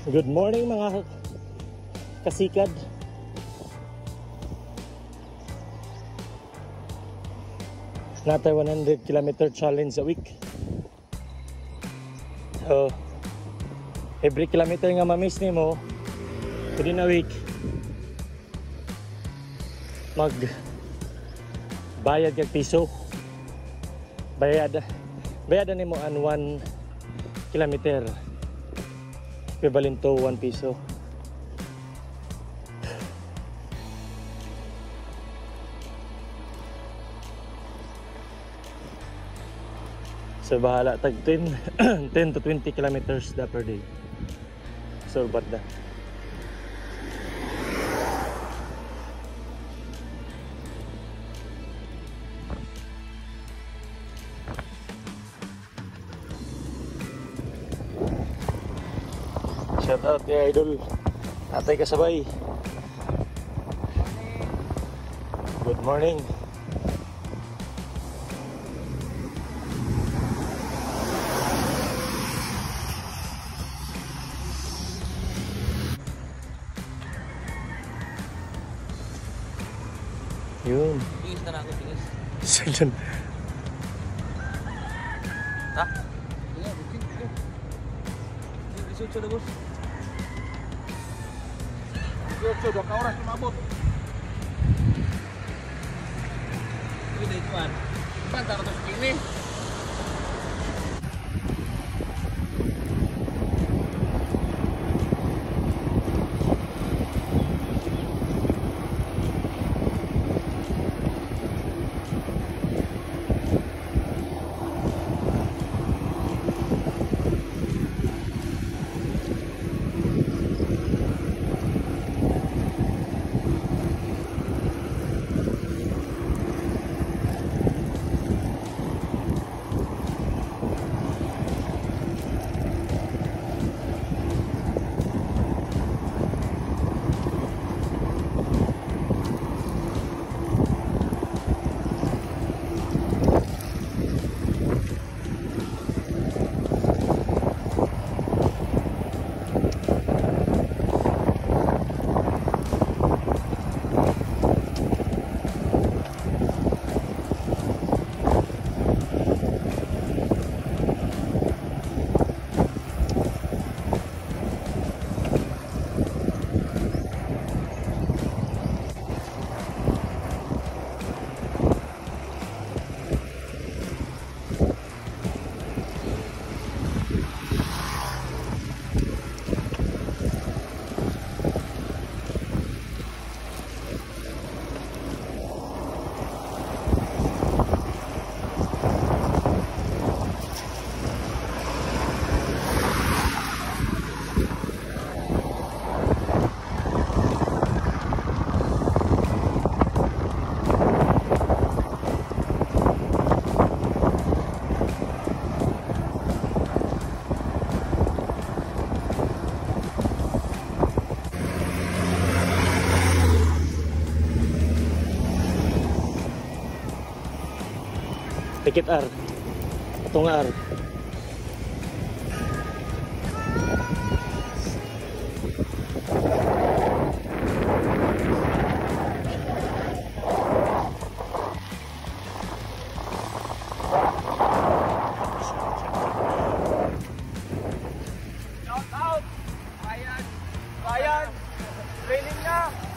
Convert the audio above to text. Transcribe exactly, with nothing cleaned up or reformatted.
Good morning mga kasikad. Natay one hundred kilometer challenge a week. So every kilometer nga ma-miss nimo within a week, mag bayad kag piso. Bayad bayad nimo an one kilometer equivalent to one piso. So bahala tag ten to twenty kilometers da per day. So but da shout out ya idol, atay kasabay. Good morning. Yun. Tingis na ako, tingis. Sige. Ha? Iya, bukit. Disucho na, bos. Disucho, dua ka oras mabot. Ini na ituan. Pantar terus kini. Tikit ar, atong ar. Shout out, bayan, bayan, training na.